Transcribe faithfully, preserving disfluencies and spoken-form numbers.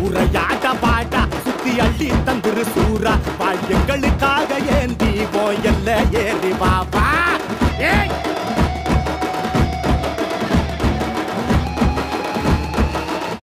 ஊரையாட பாடா சுத்தி அள்ளி தந்துரு சூறா வாழ் எங்களுக்காக ஏந்தி போயல்ல ஏறி பாபா